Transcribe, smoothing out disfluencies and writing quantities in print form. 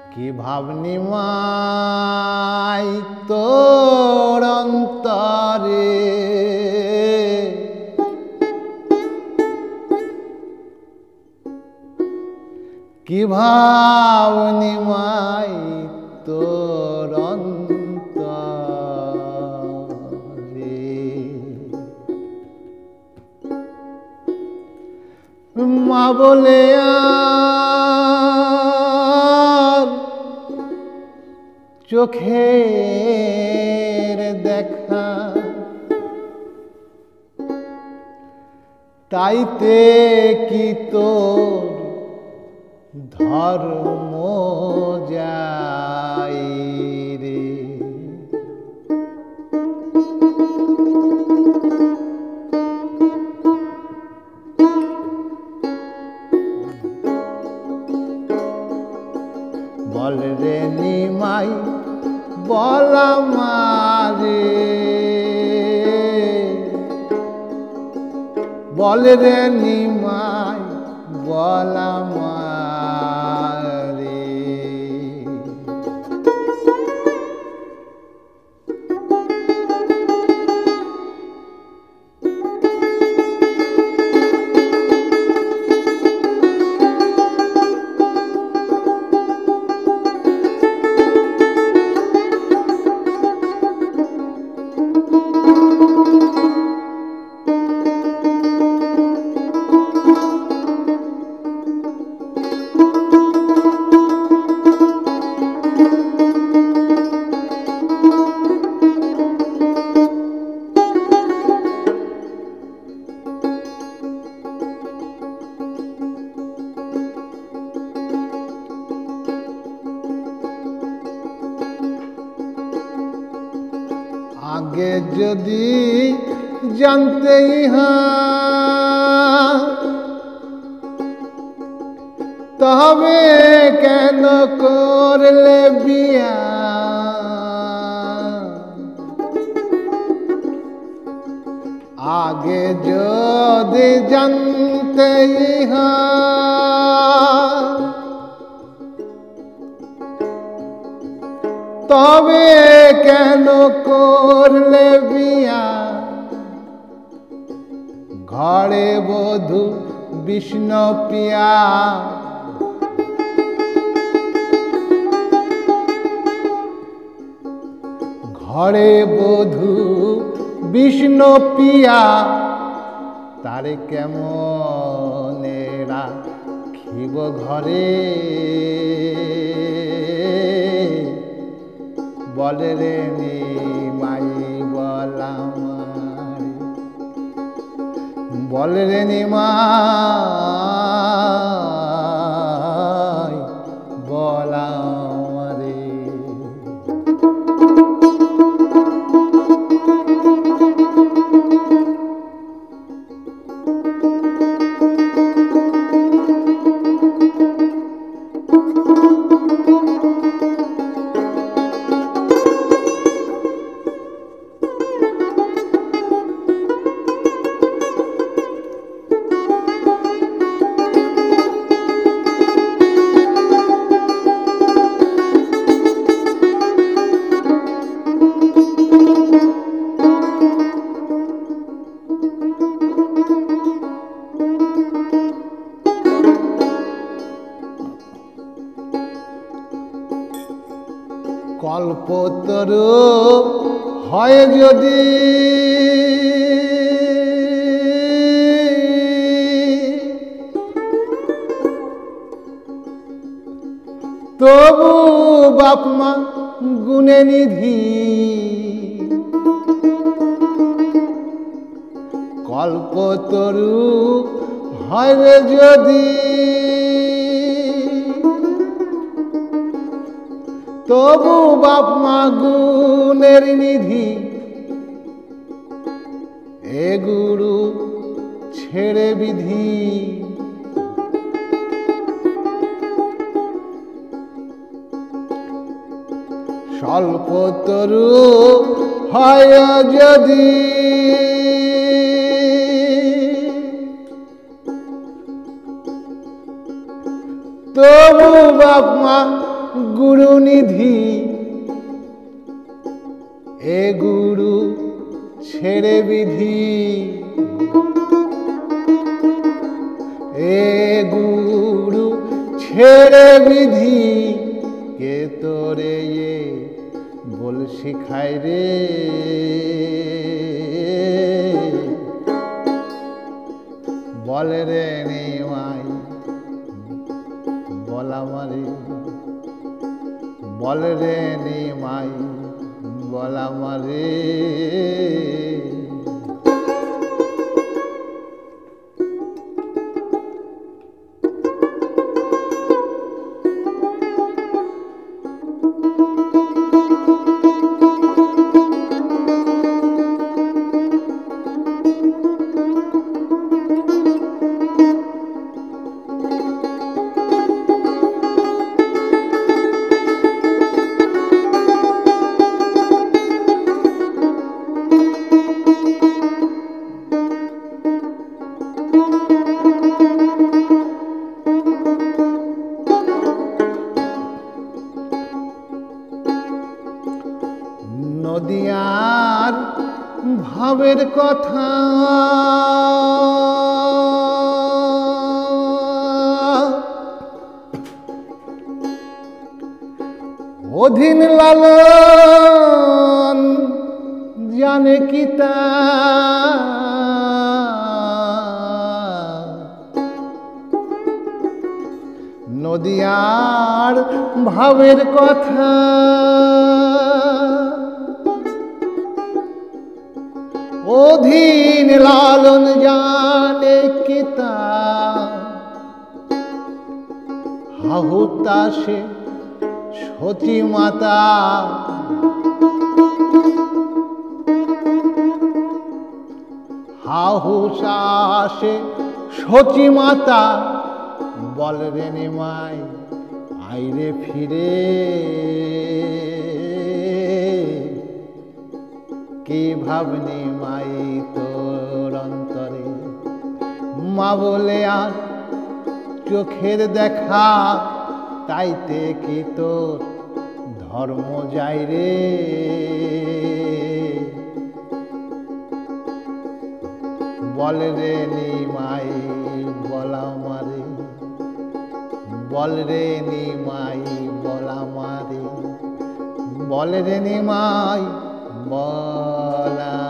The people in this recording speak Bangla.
কি ভাবনি মাই তোর অন্তরে কি ভাবনি মাই তোর অন্তরে মা বলে চোখের দেখা তাইতে কি তোর ধর্ম যাই রে বল রে নিমাই বল আমারে বল রে নিমাই বল আমারে আগে যদি জানতে তবে কেন করলে বিয়া আগে যদি জানতে তবে কেন করলে বিয়া ঘরে বধূ বিষ্ণু পিয়া ঘরে বধূ বিষ্ণু পিয়া তারে কেমন রাখিব ঘরে বল রে নিমাই বল আমারে বল রে নিমাই বল আমারে কল্পতরু হয় যদি তবু বাপ মা গুণে নিধি কল্পতরু হয় যদি তবু বাপ মা গুণের নিধি এ গুরু ছেড়ে বিধি স্বল্পতরু হয় যদি তবু বাপ মা নিধি এ গুরু ছেড়ে বিধি এ গুরু ছেড়ে বিধি কে তোরে এ বল শিখাই রে বল রে নিমাই বল আমারে বল রে নিমাই বল আমারে নদিয়ার ভাবের কথা অধীন লালন জানে কি তা নদিয়ার ভাবের কথা অধীন লালন জানে কি তা হাহুতাসে সতী মাতা হাহুসাসে সতী মাতা বল রে নিমাই আইরে ফিরে কি ভাবনি মাই তোর অন্তরে মা বলে আর চোখের দেখা তাইতে কি তোর ধর্ম যাই রে বল রে নিমাই বল আমারে বল রে নিমাই বল আমারে বল রে নিমাই বলা